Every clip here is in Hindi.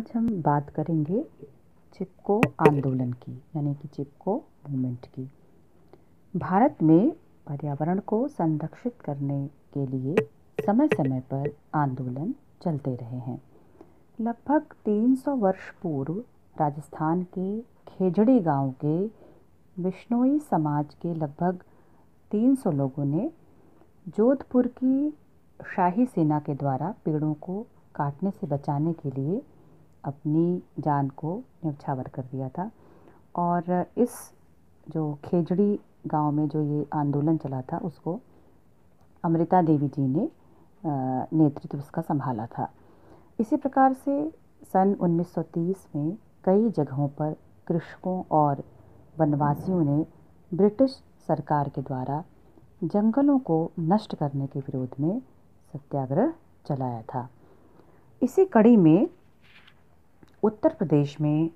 आज हम बात करेंगे चिपको आंदोलन की, यानी कि चिपको मूवमेंट की। भारत में पर्यावरण को संरक्षित करने के लिए समय समय पर आंदोलन चलते रहे हैं। लगभग 300 वर्ष पूर्व राजस्थान के खेजड़ी गांव के बिश्नोई समाज के लगभग 300 लोगों ने जोधपुर की शाही सेना के द्वारा पेड़ों को काटने से बचाने के लिए अपनी जान को न्यौछावर कर दिया था। और इस जो खेजड़ी गांव में जो ये आंदोलन चला था उसको अमृता देवी जी ने नेतृत्व उसका संभाला था। इसी प्रकार से सन 1930 में कई जगहों पर कृषकों और वनवासियों ने ब्रिटिश सरकार के द्वारा जंगलों को नष्ट करने के विरोध में सत्याग्रह चलाया था। इसी कड़ी में उत्तर प्रदेश में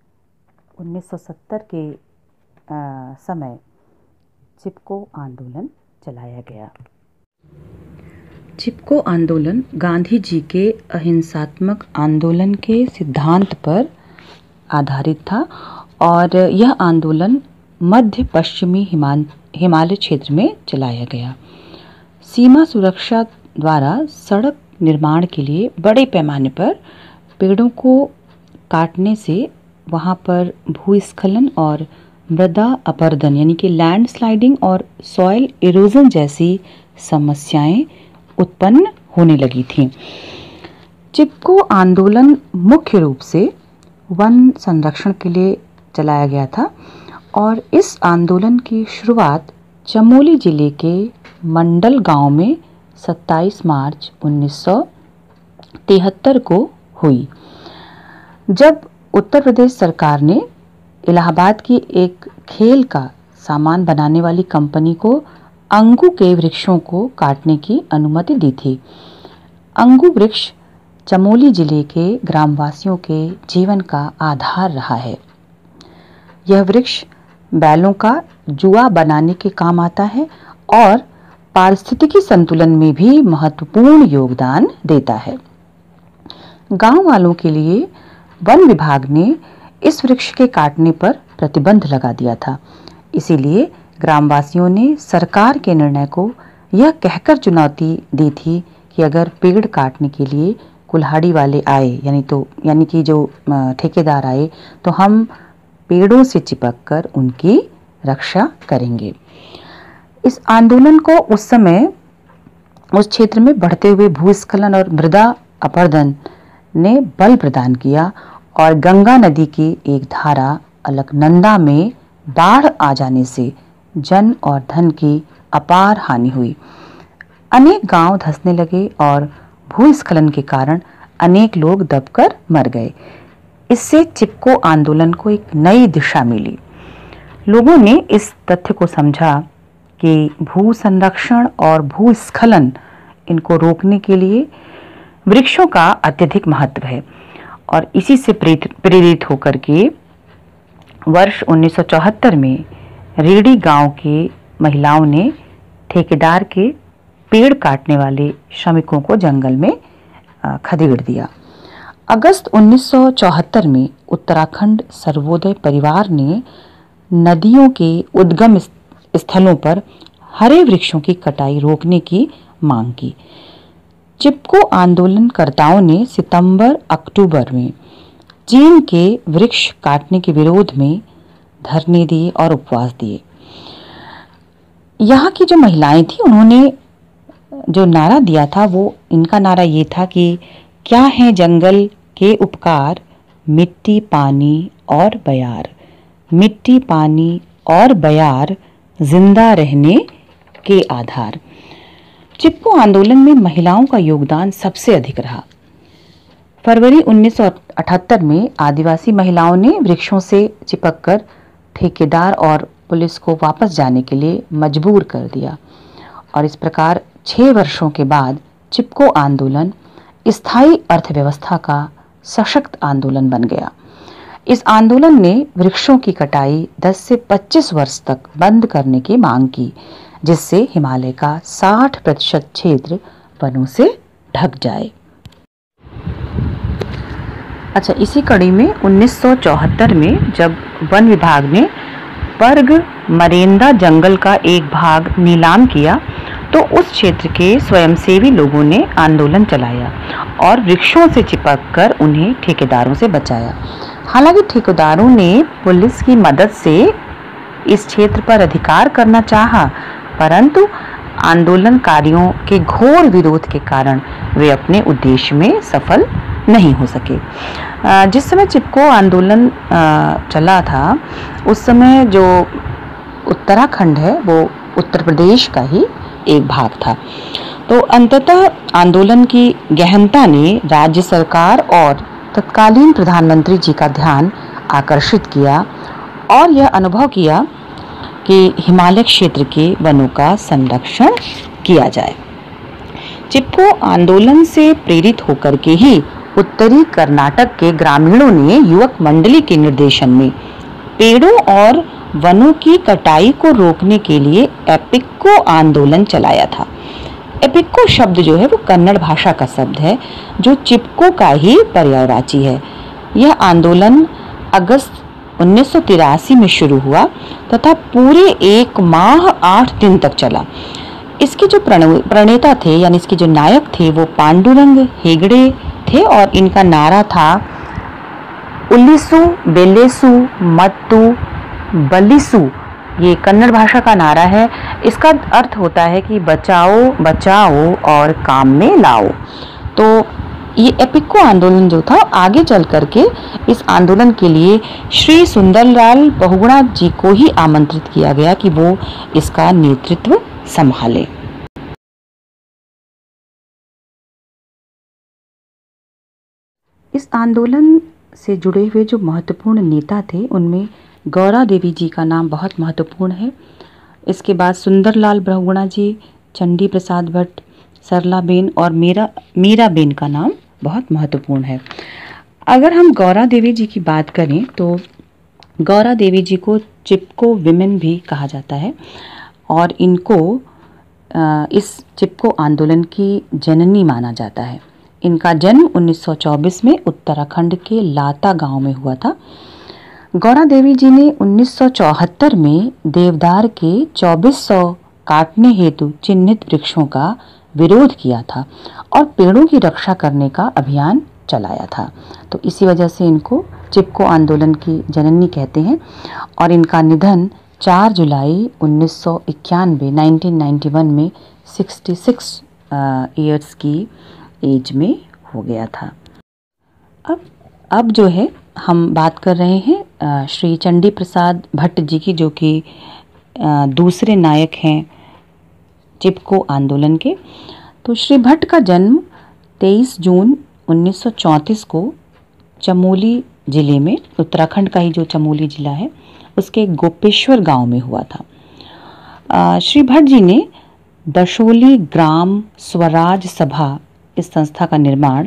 1970 के समय चिपको आंदोलन चलाया गया। चिपको आंदोलन गांधी जी के अहिंसात्मक आंदोलन के सिद्धांत पर आधारित था और यह आंदोलन मध्य पश्चिमी हिमालय क्षेत्र में चलाया गया। सीमा सुरक्षा द्वारा सड़क निर्माण के लिए बड़े पैमाने पर पेड़ों को काटने से वहाँ पर भूस्खलन और मृदा अपरदन यानी कि लैंड स्लाइडिंग और सॉइल इरोजन जैसी समस्याएं उत्पन्न होने लगी थीं। चिपको आंदोलन मुख्य रूप से वन संरक्षण के लिए चलाया गया था और इस आंदोलन की शुरुआत चमोली जिले के मंडल गांव में 27 मार्च 1973 को हुई, जब उत्तर प्रदेश सरकार ने इलाहाबाद की एक खेल का सामान बनाने वाली कंपनी को अंगू के वृक्षों को काटने की अनुमति दी थी। अंगू वृक्ष चमोली जिले के ग्रामवासियों के जीवन का आधार रहा है। यह वृक्ष बैलों का जुआ बनाने के काम आता है और पारिस्थितिकी संतुलन में भी महत्वपूर्ण योगदान देता है। गांव वालों के लिए वन विभाग ने इस वृक्ष के काटने पर प्रतिबंध लगा दिया था। इसीलिए ग्रामवासियों ने सरकार के निर्णय को यह कहकर चुनौती दी थी कि अगर पेड़ काटने के लिए कुल्हाड़ी वाले आए यानी कि जो ठेकेदार आए तो हम पेड़ों से चिपककर उनकी रक्षा करेंगे। इस आंदोलन को उस समय उस क्षेत्र में बढ़ते हुए भूस्खलन और मृदा अपरदन ने बल प्रदान किया और गंगा नदी की एक धारा अलकनंदा में बाढ़ आ जाने से जन और धन की अपार हानि हुई। अनेक गांव धंसने लगे और भूस्खलन के कारण अनेक लोग दबकर मर गए। इससे चिपको आंदोलन को एक नई दिशा मिली। लोगों ने इस तथ्य को समझा कि भू संरक्षण और भूस्खलन इनको रोकने के लिए वृक्षों का अत्यधिक महत्व है और इसी से प्रेरित होकर के वर्ष 1974 में रेडी गांव के महिलाओं ने ठेकेदार के पेड़ काटने वाले श्रमिकों को जंगल में खदेड़ दिया। अगस्त 1974 में उत्तराखंड सर्वोदय परिवार ने नदियों के उद्गम स्थलों पर हरे वृक्षों की कटाई रोकने की मांग की। चिपको आंदोलनकर्ताओं ने सितंबर-अक्टूबर में चीन के वृक्ष काटने के विरोध में धरने दिए और उपवास दिए। यहाँ की जो महिलाएं थी उन्होंने जो नारा दिया था इनका नारा ये था कि क्या है जंगल के उपकार, मिट्टी पानी और बयार, मिट्टी पानी और बयार जिंदा रहने के आधार। चिपको आंदोलन में महिलाओं का योगदान सबसे अधिक रहा। फरवरी 1978 में आदिवासी महिलाओं ने वृक्षों से चिपककर ठेकेदार और पुलिस को वापस जाने के लिए मजबूर कर दिया और इस प्रकार 6 वर्षों के बाद चिपको आंदोलन स्थायी अर्थव्यवस्था का सशक्त आंदोलन बन गया। इस आंदोलन ने वृक्षों की कटाई 10 से 25 वर्ष तक बंद करने की मांग की, जिससे हिमालय का 60% क्षेत्र वनों से ढक जाए। अच्छा, इसी कड़ी में 1974 में जब वन विभाग ने पर्ग मरेंदा जंगल का एक भाग नीलाम किया तो उस क्षेत्र के स्वयंसेवी लोगों ने आंदोलन चलाया और वृक्षों से चिपककर उन्हें ठेकेदारों से बचाया। हालांकि ठेकेदारों ने पुलिस की मदद से इस क्षेत्र पर अधिकार करना चाहा, परंतु आंदोलनकारियों के घोर विरोध के कारण वे अपने उद्देश्य में सफल नहीं हो सके। जिस समय चिपको आंदोलन चला था उस समय जो उत्तराखंड है वो उत्तर प्रदेश का ही एक भाग था। तो अंततः आंदोलन की गहनता ने राज्य सरकार और तत्कालीन प्रधानमंत्री जी का ध्यान आकर्षित किया और यह अनुभव किया कि हिमालय क्षेत्र के वनों का संरक्षण किया जाए। चिपको आंदोलन से प्रेरित होकर के ही उत्तरी कर्नाटक के ग्रामीणों ने युवक मंडली के निर्देशन में पेड़ों और वनों की कटाई को रोकने के लिए एपिक्को आंदोलन चलाया था। एपिक्को शब्द जो है वो कन्नड़ भाषा का शब्द है जो चिपको का ही पर्यायवाची है। यह आंदोलन अगस्त 1983 में शुरू हुआ तथा पूरे 1 माह 8 दिन तक चला। इसके जो प्रणेता थे यानी इसके जो नायक थे वो पांडुरंग हेगड़े थे और इनका नारा था उल्लीसु बेलेसु मत्तु बलिसु। ये कन्नड़ भाषा का नारा है। इसका अर्थ होता है कि बचाओ बचाओ और काम में लाओ। तो ये एपिक्को आंदोलन जो था आगे चल करके इस आंदोलन के लिए श्री सुंदरलाल बहुगुणा जी को ही आमंत्रित किया गया कि वो इसका नेतृत्व संभाले। इस आंदोलन से जुड़े हुए जो महत्वपूर्ण नेता थे उनमें गौरा देवी जी का नाम बहुत महत्वपूर्ण है। इसके बाद सुंदरलाल बहुगुणा जी, चंडी प्रसाद भट्ट, सरलाबेन और मीराबेन का नाम बहुत महत्वपूर्ण है। अगर हम गौरा देवी जी की बात करें तो गौरा देवी जी को चिपको विमेन भी कहा जाता है और इनको इस चिपको आंदोलन की जननी माना जाता है। इनका जन्म 1924 में उत्तराखंड के लाता गांव में हुआ था। गौरा देवी जी ने 1974 में देवदार के 2400 काटने हेतु चिन्हित वृक्षों का विरोध किया था और पेड़ों की रक्षा करने का अभियान चलाया था। तो इसी वजह से इनको चिपको आंदोलन की जननी कहते हैं और इनका निधन 4 जुलाई 1991 में 66 ईयर्स की एज में हो गया था। अब जो है हम बात कर रहे हैं श्री चंडी प्रसाद भट्ट जी की, जो कि दूसरे नायक हैं चिपको आंदोलन के। तो श्री भट्ट का जन्म 23 जून 1934 को चमोली जिले में, उत्तराखंड का ही जो चमोली जिला है उसके गोपेश्वर गांव में हुआ था। श्री भट्ट जी ने दशोली ग्राम स्वराज सभा इस संस्था का निर्माण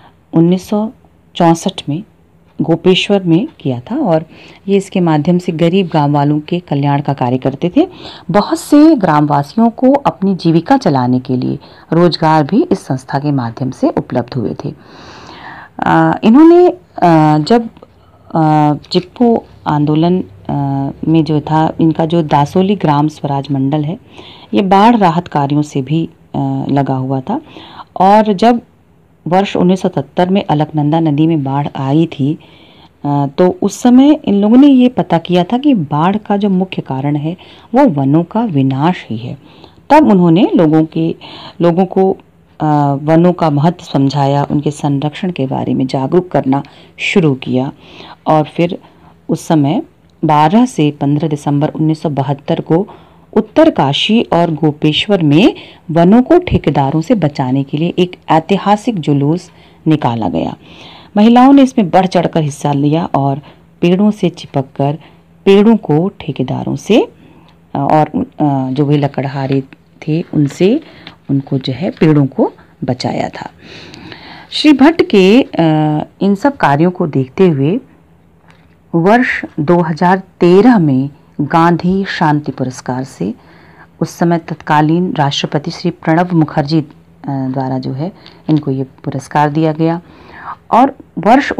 1964 में गोपेश्वर में किया था और ये इसके माध्यम से गरीब गांव वालों के कल्याण का कार्य करते थे। बहुत से ग्रामवासियों को अपनी जीविका चलाने के लिए रोजगार भी इस संस्था के माध्यम से उपलब्ध हुए थे। इन्होंने जब चिपको आंदोलन में जो था, इनका जो दासोली ग्राम स्वराज मंडल है ये बाढ़ राहत कार्यों से भी लगा हुआ था और जब वर्ष 1970 में अलकनंदा नदी में बाढ़ आई थी तो उस समय इन लोगों ने ये पता किया था कि बाढ़ का जो मुख्य कारण है वो वनों का विनाश ही है। तब उन्होंने लोगों को वनों का महत्व समझाया, उनके संरक्षण के बारे में जागरूक करना शुरू किया और फिर उस समय 12 से 15 दिसंबर 1972 को उत्तरकाशी और गोपेश्वर में वनों को ठेकेदारों से बचाने के लिए एक ऐतिहासिक जुलूस निकाला गया। महिलाओं ने इसमें बढ़ चढ़कर हिस्सा लिया और पेड़ों से चिपककर पेड़ों को ठेकेदारों से और जो भी लकड़हारे थे उनसे उनको जो है पेड़ों को बचाया था। श्री भट्ट के इन सब कार्यों को देखते हुए वर्ष 2013 में गांधी शांति पुरस्कार से उस समय तत्कालीन राष्ट्रपति श्री प्रणब मुखर्जी द्वारा जो है इनको ये पुरस्कार दिया गया और वर्ष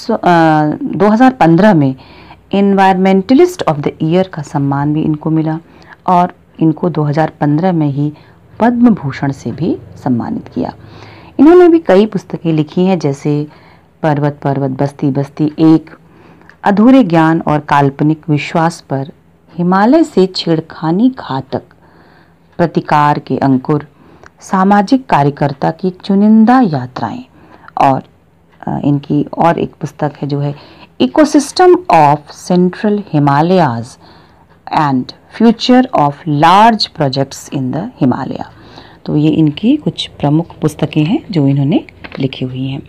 2015 में एनवायरमेंटलिस्ट ऑफ द ईयर का सम्मान भी इनको मिला और इनको 2015 में ही पद्म भूषण से भी सम्मानित किया। इन्होंने भी कई पुस्तकें लिखी हैं, जैसे पर्वत पर्वत बस्ती बस्ती, एक अधूरे ज्ञान और काल्पनिक विश्वास पर, हिमालय से छेड़खानी घातक, प्रतिकार के अंकुर, सामाजिक कार्यकर्ता की चुनिंदा यात्राएं, और इनकी और एक पुस्तक है जो है ecosystem of central Himalayas and future of large projects in the Himalaya. तो ये इनकी कुछ प्रमुख पुस्तकें हैं जो इन्होंने लिखी हुई हैं।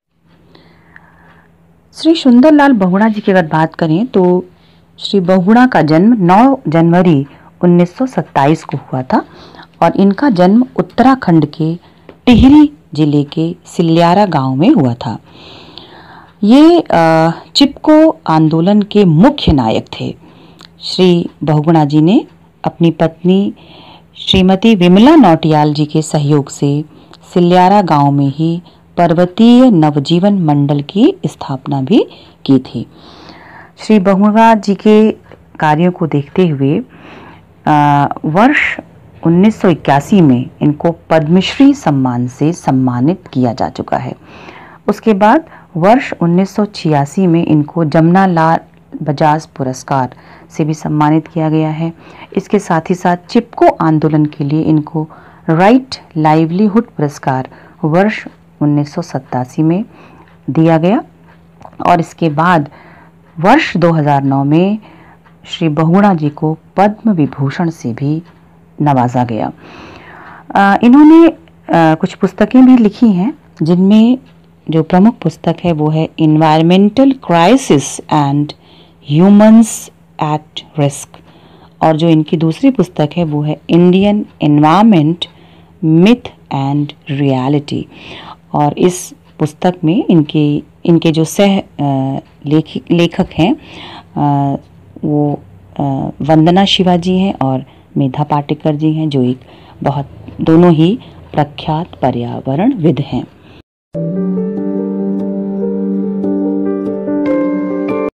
श्री सुंदरलाल बहुगुणा जी की अगर बात करें तो श्री बहुगुणा का जन्म 9 जनवरी 1927 को हुआ था और इनका जन्म उत्तराखंड के टिहरी जिले के सिल्यारा गांव में हुआ था। ये चिपको आंदोलन के मुख्य नायक थे। श्री बहुगुणा जी ने अपनी पत्नी श्रीमती विमला नौटियाल जी के सहयोग से सिल्यारा गांव में ही पर्वतीय नवजीवन मंडल की स्थापना भी की थी। श्री बहुगुणा जी के कार्यों को देखते हुए वर्ष 1981 में इनको पद्मश्री सम्मान से सम्मानित किया जा चुका है। उसके बाद वर्ष 1986 में इनको जमनालाल बजाज पुरस्कार से भी सम्मानित किया गया है। इसके साथ ही साथ चिपको आंदोलन के लिए इनको राइट लाइवलीहुड पुरस्कार वर्ष 1987 में दिया गया और इसके बाद वर्ष 2009 में श्री बहुगुणा जी को पद्म विभूषण से भी नवाजा गया। इन्होंने कुछ पुस्तकें भी लिखी हैं, जिनमें जो प्रमुख पुस्तक है वो है environmental crisis and humans at risk, और जो इनकी दूसरी पुस्तक है वो है Indian environment myth and reality. और इस पुस्तक में इनके जो सह लेखक हैं वो वंदना शिवाजी हैं और मेधा पाटेकर जी हैं, जो एक दोनों ही प्रख्यात पर्यावरणविद हैं।